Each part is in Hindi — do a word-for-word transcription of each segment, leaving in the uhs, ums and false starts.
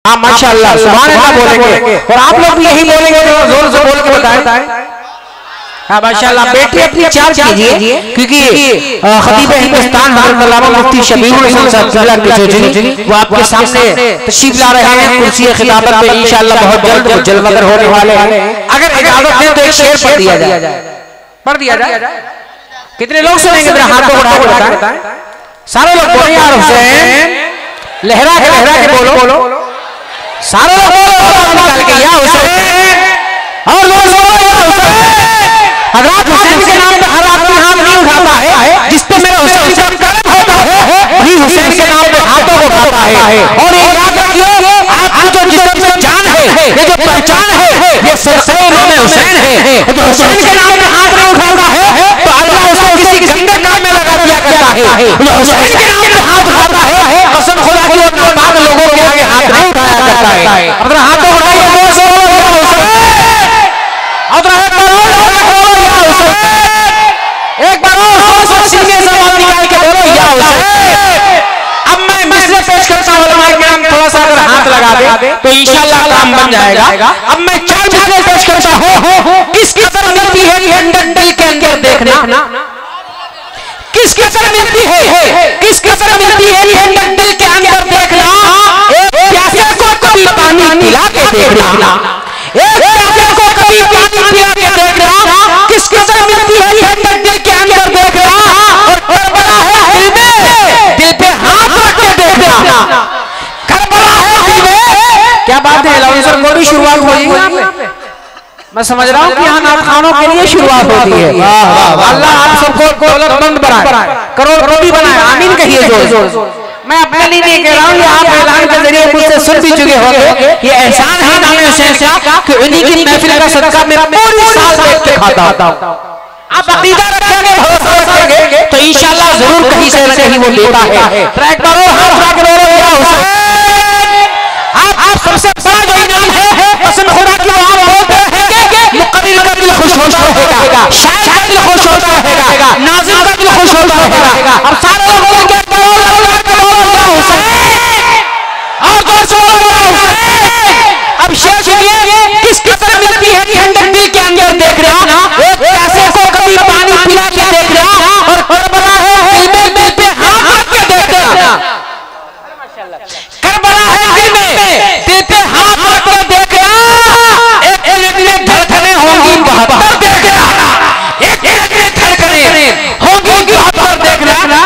हाँ माशाअल्लाह सुभान अल्लाह बोलेंगे और आप लोग भी यही बोलेंगे जो जोर से बोल के बताएं। हाँ माशाअल्लाह बेटी अपनी चार्ज कीजिए क्योंकि खतीब हिंदुस्तान हज़रत अल्लामा मुफ्ती शबीहुर रसूल साहब किचोजी वो आपके सामने तशरीफ ला रहे हैं कुर्सी खिताबत पे इंशाअल्लाह बहुत जल्द जलवगर होने वाले हैं। अगर इजाजत दें तो एक शेर पढ़ दिया जाए, पढ़ दिया जाए। कितने लोग सुनेंगे जरा हाथ को उठा के बताएं। सारे लोग बोले यार हुसैन, लहरा के लहरा के बोलो बोलो सारे लोग बोलो निकाल के या हुसैन और लोग बोलो या हुसैन। हज़रत हुसैन के नाम पे हर आदमी हाथ नहीं उठाता है, जिस पे मेरा हुसैन का कर्म होता है वही हुसैन के नाम पे हाथों को उठाता है। और ये याद रखिए आपकी जो जिस्म में जान है, ये जो पहचान है, ये सिलसिले इमाम हुसैन है। तो हुसैन के नाम पे हाथ नहीं उठाता है तो अल्लाह उसको किसी गंदे काम में लगा दिया करता है। जो हुसैन के नाम पे हाथ उठाता है कसम खुदा की वो नापाक लोगों के आगे हाथ नहीं उठाया करता है। अगर हाथों उठाइए जोर से बोलो या हुसैन, और एक बार और सीने से आवाज निकाल के बोलो या हुसैन। अब मैं मिसरे पेश करता हूं, इमाम थोड़ा सा अगर हाथ लगा दे तो इंशाअल्लाह काम बन जाएगा। अब मैं चार मिसरे पेश करता हूं। किस कदर मिलती है ठंडक दिल के अंदर देखना, किस कदर मिलती है, किस कदर मिलती है ठंडक दिल के अंदर देखना। एक प्यासे को कभी पानी पिला के देखना, एक प्यासे को कभी पानी पिला के देखना। किस कदर मिलती है ठंडक दिल के अंदर देखना। और करबला है दिल में, दिल पे हाथ रख के देखना। करबला है दिल में। क्या बात है लाउंसर को भी शुरुआत हो गई यहाँ पे। मैं समझ रहा हूँ कि यहाँ नारखानों के लिए शुरुआत होती है। अल्लाह आप सबको दौलतमंद बनाए, करोड़पति बनाए, आमीन कहिए जोर जोर। मैं अपने लिए नहीं कह रहा हूँ, ये आप ऐलान के जरिए मुझसे सुन भी चुके होंगे। ये एहसान है इमाम हुसैन का कि उन्हीं की महफिल का सदका मेरा पूरी साल देख के खाता हूँ। आप अकीदा रखेंगे, भरोसा रखेंगे तो इंशाअल्लाह जरूर कहीं से न कहीं वो देता है। ट्रैक पर हाथ उठा के बोलो या हुसैन। आप आप सबसे बड़ा जो इनाम है कसम खुदा की वो आप बोलते हैं मुक़र्रिर का दिल खुश होता रहेगा, शायर का दिल खुश होता रहेगा, नाज़िम का दिल खुश होता रहेगा। और सारे लोग बोलेंगे और जोर से बोलो हुसैन। अब शेर सुनिए किस कदर मिलती है ठंडक दिल के अंदर देखना। एक प्यासे को कभी पानी पिला के देखना और करबला है दिल में, दिल पे हाथ रख के देखना। करबला है दिल में, दिल पे हाथ रख के देखना। एक मिनट में धड़कनें होंगी बहत्तर देखना, एक मिनट में धड़कनें होंगी बहत्तर देखना।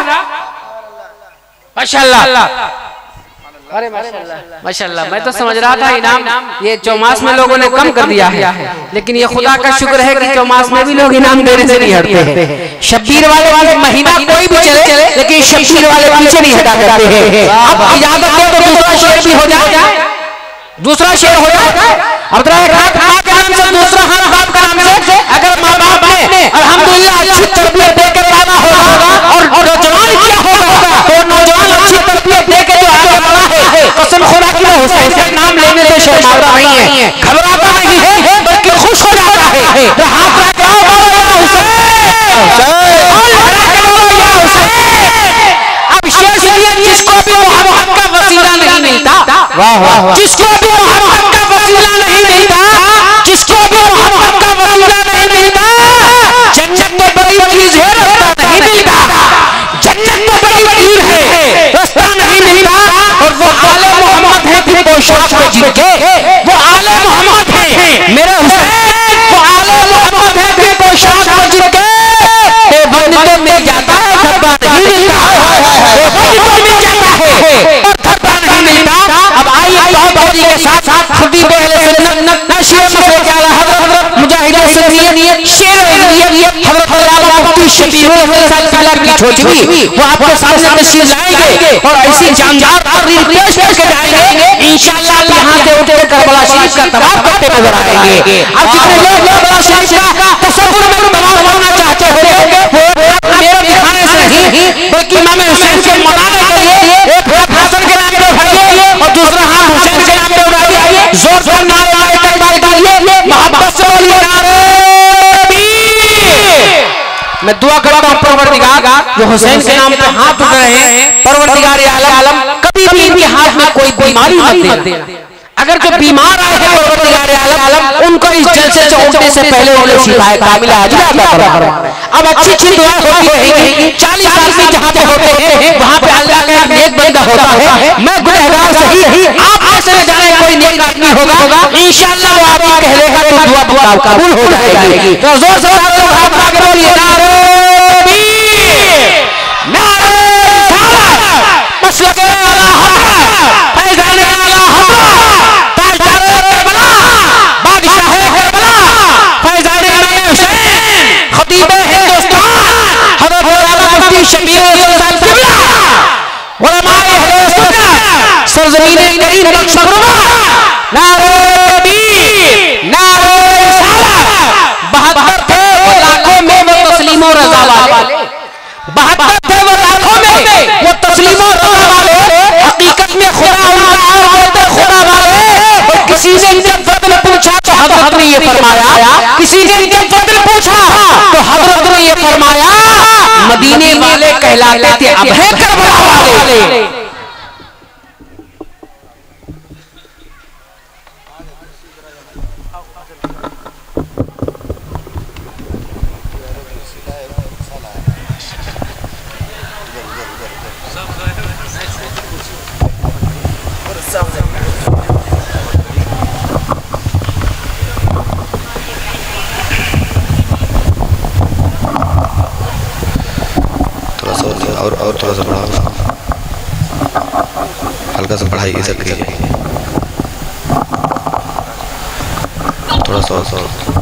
माशाअल्लाह, अरे माशाअल्लाह माशाअल्लाह। मैं तो समझ रहा था इनाम ये चौमास में लोगों ने कम कर दिया है, लेकिन ये खुदा का शुक्र है कि चौमास में भी लोग इनाम देने से नहीं हटते हैं। शब्बीर वाले वाले महीना कोई भी चले लेकिन शब्बीर वाले पीछे नहीं हटा करते हैं। अब इजाजत दो तो दूसरा शेर भी हो जाए, दूसरा शेर हो जाए। अब दूसरा हाथ बाप का नाम से अगर माँ बाप ने अल्हम्दुलिल्लाह अच्छी तरबियत देकर पैदा होगा और नौजवान क्या होगा तो नौजवान अच्छी तरबियत देकर जो आगे बढ़ा है कसम खुदा की वो हुसैन का नाम लेने से शर्माता नहीं है, घबराता नहीं है, बल्कि खुश हो जाता है। तो हाथ रख के बोलो या हुसैन, अब शेर सुनिए जिसको भी मोहब्बत का वसीला नहीं मिलता, वाह वाह, जिसको भी मोहब्बत का वसीला नहीं मिलता, जिसको भी मोहब्बत का वसीला नहीं मिलता, जन्नत में बड़ी चीज है रास्ता नहीं मिलता, जन्नत में बड़ी चीज है रास्ता नहीं मिलता। और वो आले मोहम्मद है फिर पोशाक को जिनके, वो आले मोहम्मद है मेरे हुसैन, वो आले मोहम्मद है फिर पोशाक को जिनके। तो बंद तो मिल जाता है, धब्बा नहीं मिलता, बंद तो मिल जाता है और धब्बा नहीं मिलता। अब आइए बहुत के साथ साथ खुदी पहले सुन्नत नशीर में क्या हज़रत मुजाहिद सुन्नियत शेर हज़रत अल्लामा मुफ्ती शबीहुर रसूल साहब की छोटी वो आपके सामने तशरीफ लाएंगे और ऐसी जानदार तकरीर पेश करके जाएंगे इंशाअल्लाह। यहाँ से उठकर करबला शरीफ का तवाफ करते नजर आएंगे। अब जितने लोग करबला शरीफ का तसव्वुर में तवाफ करना चाहते होंगे वो मेरे दिखाने से नहीं बल्कि इमाम हुसैन के मनाने के लिए एक हाथ हसन के नाम पे उठाइए और दूसरा हाथ हुसैन के नाम पे उठाइए, जोर से नारे तकबीर डालिए, मोहब्बत से बोलिए नारे। मैं दुआ करता हूँ परवरदिगार जो हुसैन के नाम पे हाथ उठा रहे हैं, परवरदिगार आलम कभी भी इनके हाथ में कोई बीमारी मत देना, अगर जो बीमार आए हैं परवरदिगार आलम उनको इस जलसे से उठने से पहले उन्हें शिफाए कामिला अजला अता फरमा। अब अच्छी अच्छी दुआ होती रहेगी। चालीस आदमी जहाँ पे होते हैं वहाँ पे अल्लाह का एक नेक बंदा होता है। मैं गुनहगार सही, आप ऐसे में जाने कोई नेक आदमी होगा, इंशाअल्लाह वो आपको कह देगा तो दुआ दुआ कबूल हो जाएगी। तो जोर से लोग हाथ उठा के बोलिए नारे नारे रिसालत मसलक आला हज़रत फैज़ान आला हज़रत ताजदार करबला बादशाह करबला फैज़ान इमाम हुसैन खतीब हिंदुस्तान हज़रत मौलाना मुफ्ती शबीर साहब किबला उलमाए अहले सुन्नत सरजमीन करीम बख्श फरमा नारे तकबीर नारे रिसालत। बहत्तर थे वो लाखों में वो तस्लीम और रज़ा वाले, बहत्तर थे वो लाखों में वो तस्लीम और रज़ा वाले, हकीकत में खुदा उनका और होते खुदा वाले। और किसी ने इनके फضل पूछा तो हजरत ने ये फरमाया, किसी ने इनके फضل पूछा तो हजरत ने ये फरमाया मदीने वाले कहलाते थे अब है करबला वाले। और और थोड़ा सा बढ़ाओ, हल्का सा बढ़ाइए सब कीजिए, थोड़ा सा सा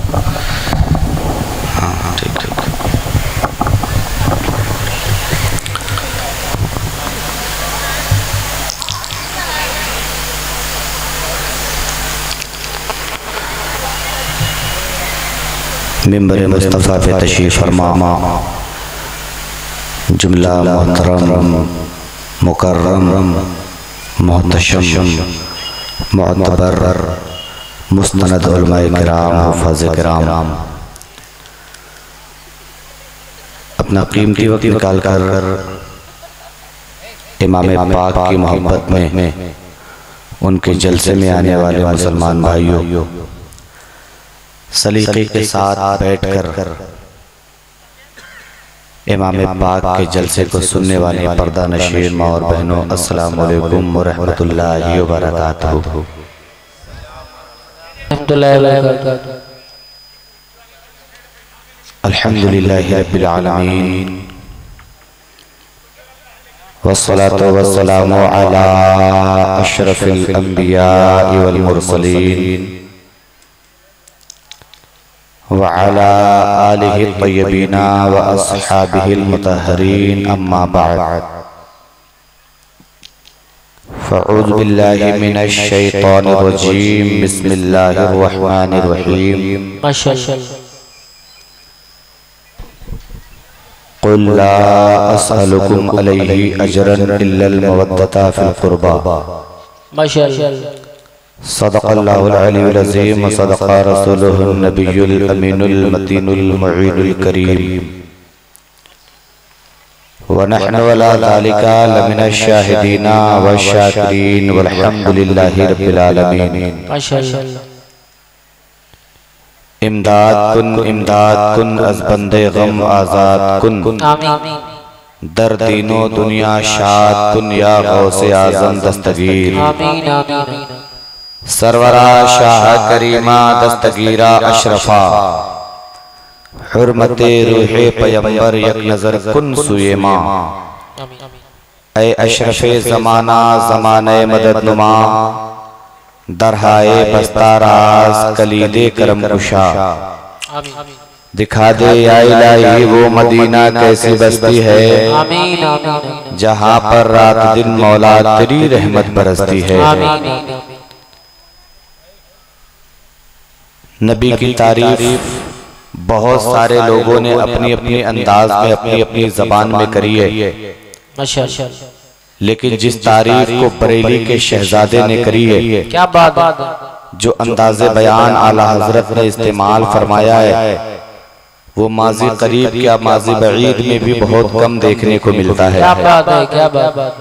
हाँ हाँ ठीक ठीक। मिंबर मुस्तफ़ा पे तशरीफ़ फरमा जुमला मोहतरम मुकर्रम मोहतशम मोअतबर मुस्तनद उलमाए किराम हुफ़ाज़ किराम, अपना कीमती वक्त निकाल कर इमाम पाक की मोहब्बत में उनके जलसे में आने वाले मुसलमान भाइयों सलीक़े के साथ बैठकर इमाम पाक के जलसे को सुनने वाले पर्दा नशीन माँ और बहनों अस्सलामु अलैकुम व रहमतुल्लाहि व बरकातुहू। अल्हम्दुलिल्लाहि रब्बिल आलमीन वस्सलातु वस्सलामु अला अशरफिल अंबिया वल मुरसलीन व अला आलिहि तय्यबीन व अस्हाबिहिल मुतहहरीन अम्मा बअद फ़अऊज़ु बिल्लाहि मिनश शैतानिर रजीम बिस्मिल्लाहिर रहमानिर रहीम। क़ुल ला अस्अलुकुम अलैहि अजरन इल्लल मवद्दता फ़िल क़ुरबा। माशाअल्लाह सदक़ल्लाहुल अलीयुल अज़ीम व सदक़ा रसूलुहुन नबियुल अमीनुल मतीनुल मुईनुल करीम व नहनु अला ज़ालिका लमिनश शाहिदीना व शाकिरीन वल्हम्दुलिल्लाहि रब्बिल आलमीन। माशाअल्लाह इमदाद कुन इमदाद कुन अज़ बंदे गम आज़ाद कुन, आमीन। दर दीनो दुनिया शाद कुन या गौसे आज़म दस्तगीर, आमीन आमीन। सरवरा शाह करीमा दस्तगीरा अशरफा हुर्मते रूहे पैगंबर यक नजर कुन सुयेमा। ऐ अशरफे ज़माना ज़माने मदद नुमा दरहाए बस्ताराज कलीदे करम कुशा। दिखा दे या इलाही वो मदीना कैसी बस्ती है जहाँ पर रात दिन मौला तेरी रहमत बरसती है। नबी की तारीफ बहुत सारे लोगों ने अपनी अपनी अंदाज में अपनी अपनी जबान में करी है, लेकिन जिस तारीफ को बरेली के शहजादे ने करी है, क्या बात है, जो अंदाज़े बयान आला हजरत ने इस्तेमाल फरमाया है वो माजी करीब क्या माजी बईद में भी बहुत कम देखने को मिलता है। क्या बात है, क्या बात है।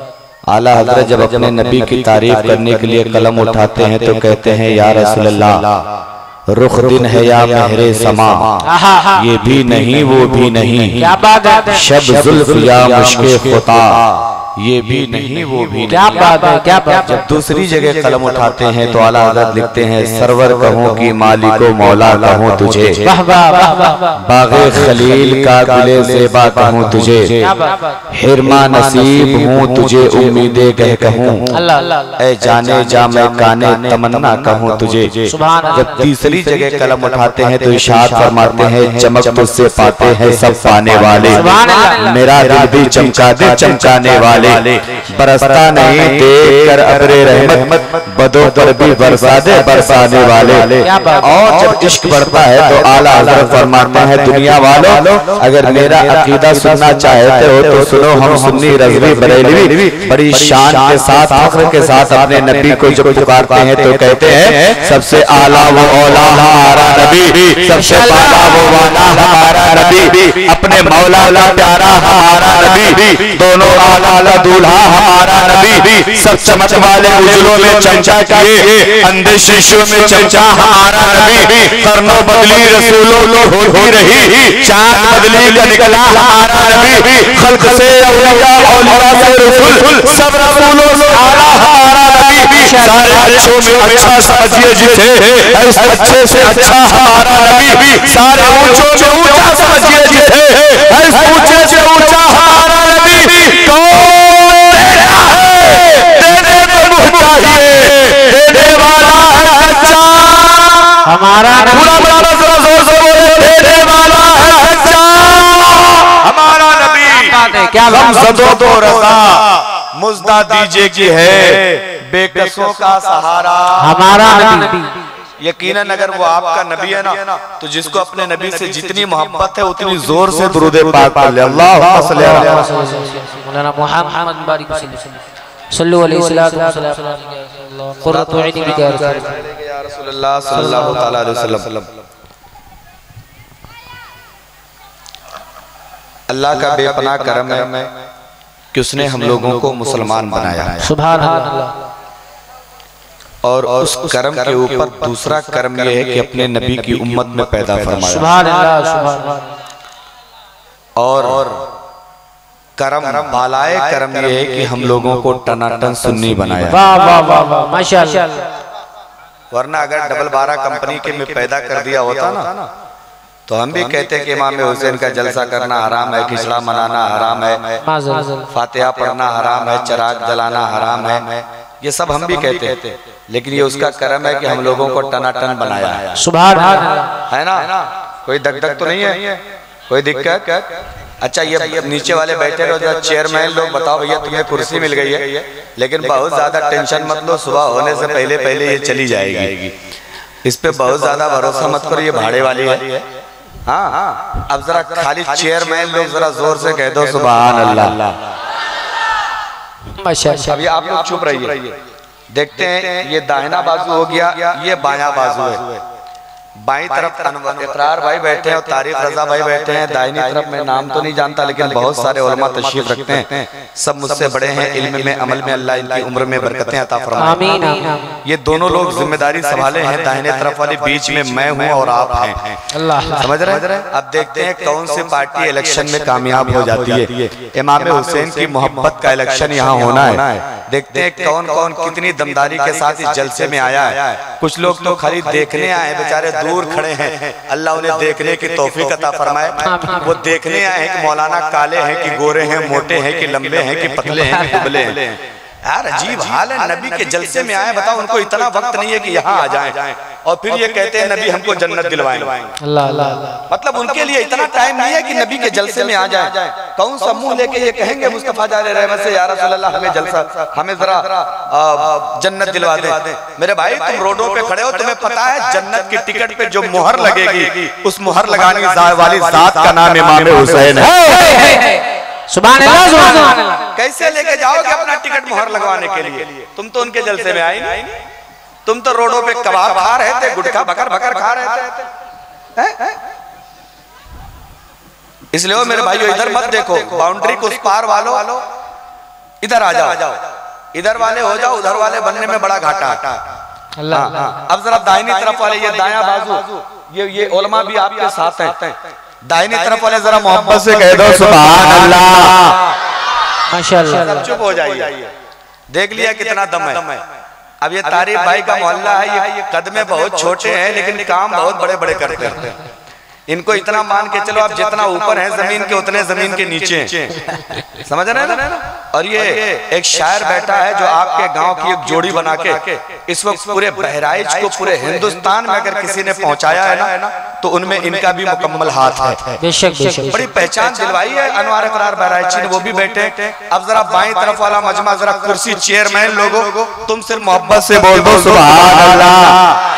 आला हजरत जब अपने नबी की तारीफ करने के लिए कलम उठाते हैं तो कहते हैं या रसूल अल्लाह रुख दिन है या महरे समा, ये भी नहीं वो भी नहीं, क्या बात है, शब जुल्फ या मुश्के खुता, ये भी नहीं वो भी क्या बात है, क्या बात। जब दूसरी जगह कलम उठाते हैं तो आला हज़रत लिखते हैं सरवर कहूँ कि मालिको मौला कहूँ तुझे, बाग़े खलील का गुले ज़ेबा कहूँ तुझे, हिरमा नसीब हूँ तुझे उम्मीदे कह कहूँ, ऐ जाने जा मैं काने तमन्ना कहूँ तुझे। जब तीसरी जगह कलम उठाते हैं तो इरशाद फरमाते हैं चमक तुझसे पाते हैं सब पाने वाले, मेरा दिल भी चमका दे चमकाने वाले, बरसता नहीं देख कर अबरे रहमत, बदों पर भी बरसा दे बरसाने वाले। और जब इश्क बढ़ता है तो आला हज़रत फरमाते हैं दुनिया वालों अगर मेरा अकीदा सुनना चाहते हो तो सुनो, हम सुन्नी रज़वी बरेलवी बड़ी शान के साथ फख्र के साथ अपने नबी को जब पुकारते हैं तो कहते हैं सबसे आला वो औला हमारा नबी, सबसे आला वो वाला हमारा नबी, अपने मौला का प्यारा हमारा नबी, दोनों आला दूल्हा हमारा नबी, सब चमक वाले उजलों में चमचा किए अंधे शीशों में चमचा हमारा नबी, करनो बदली रसूलों लो होती रही, चांद बदली का निकला हमारा नबी, खल्क से औलिया औलिया से रसूल, सब रसूलों से आला हमारा नबी, सारे अच्छों में अच्छा समझिए जिसे, इस अच्छे से अच्छा हमारा नबी, सारे ऊंचों में ऊंचा समझिए जिसे, इस ऊंचे से ऊंचा हमारा नबी, कौन देने वाला है सच्चा हमारा पूरा बड़ा जोर से बोले, देने वाला है सच्चा हमारा नबी, क्या सदो तो रज़ा मुज़्दा दीजिए की है बेकसों का सहारा हमारा नबी। यकीनन अगर वो आपका नबी है ना तो जिसको अपने नबी से जितनी मोहब्बत है उतनी जोर से दुरूद पाक पढ़ ले, अल्लाहुम्मा सल्ली अला मौलाना मुहम्मद बारिक सल्लल्लाहु अलैहि वसल्लम क़ुर्रतु ऐनी बिका या रसूलल्लाह सल्लल्लाहु तआला अलैहि वसल्लम। अल्लाह का बेपनाह करम है कि उसने हम लोगों को मुसलमान बनाया है, सुभान अल्लाह। और उस कर्म के ऊपर दूसरा कर्म यह है कि अपने नबी की उम्मत में पैदा फरमाया, सुभान अल्लाह सुभान। और कर्म बालाए कर्म यह है कि हम लोगों को टनाटन सुन्नी बनाया। वाह वाह वाह वाह माशाअल्लाह। वरना अगर डबल बारह कंपनी के में पैदा कर दिया होता ना तो हम भी कहते कि इमाम हुसैन का जलसा करना हराम है, खिचड़ा मनाना हराम है, फातिहा पढ़ना हराम है, चिराग जलाना हराम है, ये सब हम भी कहते हैं। लेकिन ये उसका कर्म है कि हम लोगों को टनाटन बनाया है, सुभान अल्लाह। है ना? कोई दग दग तो नहीं है, कोई दिक्कत? अच्छा ये नीचे वाले बैठे रहो चेयरमैन लोग, बताओ भैया तुम्हें कुर्सी मिल गई है लेकिन बहुत ज्यादा टेंशन मत लो, सुबह होने से पहले पहले ये चली जाएगी, इस पे बहुत ज्यादा भरोसा मत करो, ये भाड़े वाली है। हाँ अब जरा खाली चेयरमैन लोग जरा जोर से कह दो सुभान अल्लाह। अभी आप लोग चुप रहिए, देखते हैं ये दाहिना बाजू हो गया, ये बायां बाजू है। बाईं तरफ इकरार भाई बैठे हैं और तारिक रजा भाई बैठे हैं, दाहिनी तरफ मैं नाम तो नहीं जानता लेकिन बहुत सारे उलमा तशरीफ रखते हैं, सब मुझसे बड़े हैं इल्म में अमल में, अल्लाह इनकी उम्र में बरकतें अता फरमाए। ये दोनों लोग जिम्मेदारी संभाले हैं, दाहिने तरफ वाली बीच में मैं हूँ और आप हैं, समझ रहे हैं? अब देखते हैं कौन सी पार्टी इलेक्शन में कामयाब हो जाती है। इमाम हुसैन की मोहब्बत का इलेक्शन यहाँ होना है, देखते हैं कौन कौन कितनी दमदारी के साथ इस जलसे में आया है। कुछ लोग तो खाली देखने आए, बेचारे दूर खड़े हैं, अल्लाह उन्हें देखने की तौफीक अता फरमाए। वो देखने आए हैं कि मौलाना काले हैं कि गोरे हैं, मोटे हैं कि लंबे हैं कि पतले हैं कि दुबले हैं। यार अजीब हाल है, नबी के जलसे में आए, बताओ उनको इतना वक्त नहीं है कि यहाँ आ जाएं और फिर ये कहते हैं नबी हमको जन्नत दिलवाएंगे। अल्लाह अल्लाह, मतलब उनके लिए इतना टाइम नहीं है कि नबी के जलसे में आ जाए। कौन सा मुंह लेके ये कहेंगे मुस्तफा जाले रहमत से या रसूल अल्लाह हमें जलसा, हमें जरा जन्नत दिलवा दे। मेरे भाई तुम रोडों पे खड़े हो, तुम्हें पता है जन्नत की टिकट पे जो मुहर लगेगी उस मुहर लगाने वाली जात का नाम इमाम हुसैन है। सुभान अल्लाह सुभान अल्लाह। कैसे लेके जाओगे अपना टिकट मुहर लगवाने के लिए? तुम तो उनके जलसे में आए नहीं, तुम तो रोडों पे कबाब खा रहे थे, गुटखा बकर बकर खा रहे थे। इसलिए मेरे भाइयों इधर मत देखो, बाउंड्री को उस पार वालों इधर आ जाओ। इधर वाले हो जाओ, उधर वाले बनने में बड़ा घाटा। अल्लाह। अब जरा दाहिनी तरफ वाले, ये दायां बाजू, ये ये उलमा भी आपके साथ हैं, दाहिनी तरफ वाले जरा मोहब्बत से कह दो सुभान अल्लाह, माशाअल्लाह। चुप हो जाइए, देख लिया कितना दम है। अब ये तारीफ भाई का मोहल्ला है, ये कद में बहुत छोटे हैं लेकिन काम बहुत बड़े बड़े करते हैं। इनको इतना मान के चलो, आप जितना ऊपर है जमीन के उतने जमीन के नीचे हैं, समझ रहे हैं ना। और ये एक शायर बैठा है जो आपके गांव की एक जोड़ी बना के इस वक्त पूरे बहराइच को, पूरे हिंदुस्तान में अगर किसी ने पहुंचाया है ना, तो उनमें इनका भी मुकम्मल हाथ है। बेशक बेशक, बड़ी पहचान दिलवाई है अनवार इकरार बहराइची ने, वो भी बैठे। अब जरा बाईं तरफ वाला मजमा, जरा कुर्सी चेयरमैन लोगों, तुम सिर्फ मोहब्बत से बोल दो सुभान अल्लाह,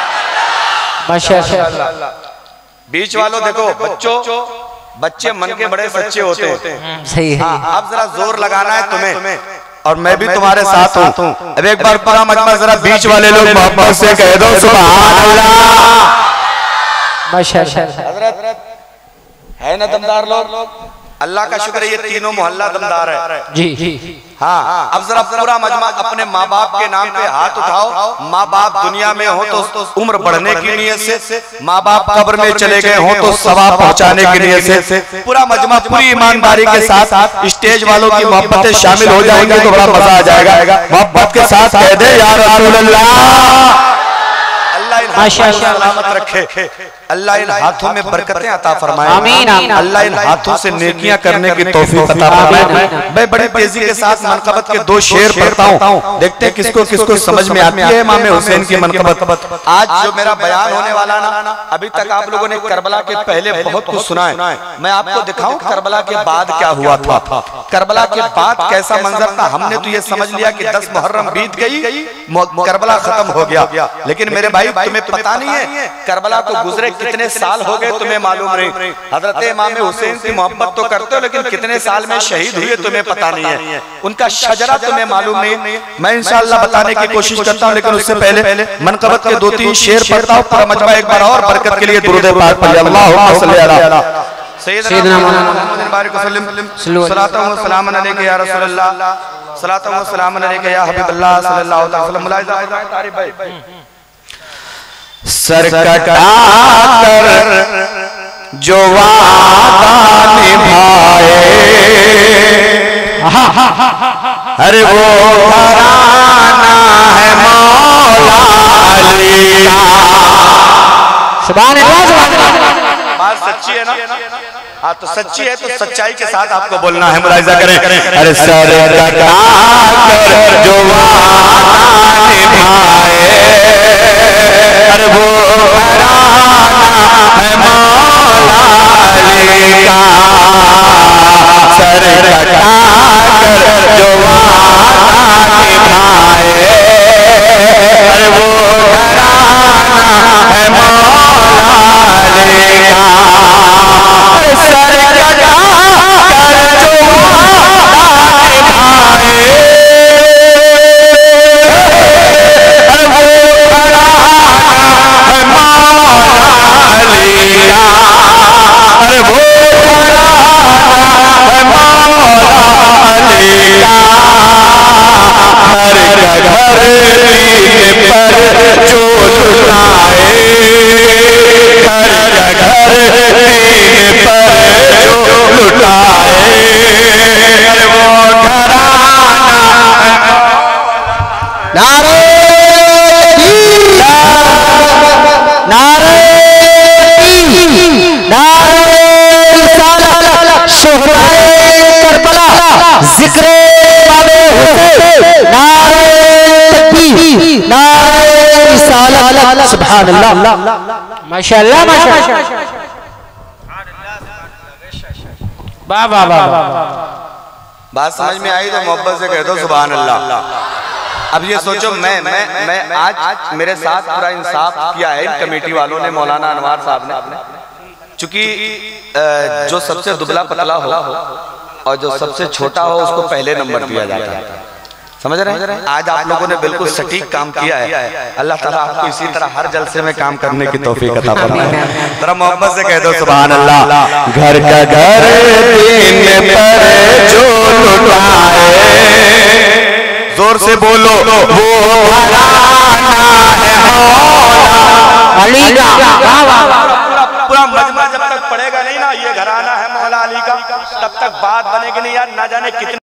माशाअल्लाह। बीच वालों देखो, बच्चों बच्चे मन के बड़े सच्चे होते हैं, सही है। अब जरा जोर लगाना है तुम्हें, और मैं भी तुम्हारे साथ हूँ। अब एक बार पूरा मजमा जरा बीच वाले लोग मोहब्बत से कह दो सुभान अल्लाह, माशाअल्लाह। हजरत है ना दमदार लोग, अल्लाह का शुक्र है ये तीनों मोहल्ला दमदार है जी जी। हाँ, अब जरा पूरा मजमा अपने माँ बाप के नाम पे हाथ उठाओ। माँ बाप दुनिया में हो तो उम्र बढ़ने की नीयत से, माँ बाप कब्र में चले गए हो तो सवाब पहुँचाने की नीयत से, पूरा मजमा पूरी ईमानदारी के साथ स्टेज वालों की मोहब्बतें शामिल हो जाएंगे तो बड़ा मजा आ जाएगा। मोहब्बत के साथ कह दे या रसूल अल्लाह, अल्लाह सलामत रखे, अल्लाह इन हाथों में बरकतें अता फरमाए, आमीन। अल्लाह इन हाथों से नेकियां करने की तौफीक अता फरमाए। मैं बड़ी तेजी के साथ मनकबत के दो शेर पढ़ता हूँ, देखते हैं किसको किसको समझ में आती है इमाम हुसैन की मनकबत। आज जो मेरा बयान होने वाला ना, अभी तक आप लोगों ने करबला के पहले बहुत कुछ सुना है, मैं आपको दिखाऊं करबला के बाद क्या हुआ था। करबला के बाद कैसा मंजर था, हमने तो ये समझ लिया कि दस मुहर्रम बीत गई, करबला खत्म हो गया, लेकिन मेरे भाई तुम्हें पता नहीं है करबला को गुजरे कितने साल हो गए, तुम्हें मालूम नहीं। हजरत इमाम हुसैन की मोहब्बत तो करते हो लेकिन कितने साल में शहीद हुए तुम्हें पता नहीं है, उनका शजरा तुम्हें मालूम नहीं। मैं इंशाअल्लाह बताने की कोशिश करता हूँ, लेकिन उससे पहले मनकबत के दो तीन शेर पढ़ता हूँ। पूरा मजमा एक बार और बरकत के लिए दुरूद पाक पढ़िए। अल्लाहुम्मा सल्ली अला सय्यिदना मुहम्मद बारिक वसल्लम, सलातु व सलामुन अलैका या रसूल अल्लाह, सलातु व सलामुन अलैका या हबीबल्लाह सल्लल्लाहु अलैहि वसल्लम। मुलाहिज़ा तारीफ भाई, सर कटाकर जो वादा निभाए, अरे वो घराना है मौला अली का। सुभान अल्लाह, सुभान अल्लाह। बात सच्ची है ना? हाँ, तो सच्ची है तो सच्चाई के साथ आपको बोलना है, मुलाहिज़ा करें। अरे सर कटाकर जो वादा निभाए, अरे वो घराना है मौला अली का। सर कटाकर जो वादा निभाए, अरे वो घराना है मौला अली का। सर कटाकर जो वादा निभाए, माशाअल्लाह माशाअल्लाह, वाह वाह वाह। बात समझ में आई तो मोहब्बत से कह दो सुभान अल्लाह। अब ये सोचो, मैं मैं मैं आज मेरे साथ पूरा इंसाफ किया है इन कमेटी वालों ने, मौलाना अनवार साहब ने, चूंकि जो सबसे दुबला पतला हो और जो सबसे छोटा हो उसको पहले नंबर दिया जाता है, समझ रहे हैं? आज आप लोगों ने बिल्कुल सटीक काम किया है। अल्लाह ताला आपको इसी तरह हर जलसे में काम करने की तौफीक अता फरमाए। जरा मोहब्बत से कह दो सुभान अल्लाह। घर का घर दिन पर जो लुटाए, जोर से बोलो वो घराना है मौला अली का। पूरा मजमा जब तक पड़ेगा नहीं ना ये घराना है मौला अली का, तब तक बात बनेगी नहीं यार। ना जाने कितने